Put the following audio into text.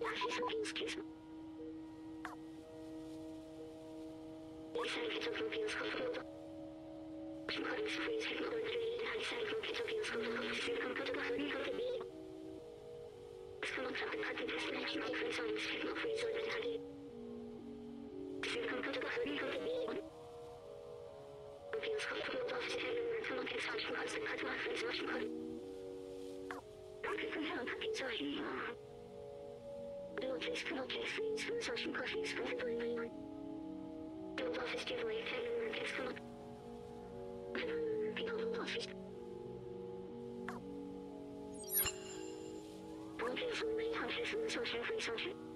office opens case. Recycle opens computer. Schmarz freeze technology. Recycle opens computer. Computer free computer. Scout hat destination different songs techno freeze or the computer free computer. Opens computer office everywhere. Come on, get such marks and cut my freeze much more. Rocket can help pizza. Notice freeze for social coffees for the brain. Build office giveaway everywhere gets come up. Build office. One case only office social free social.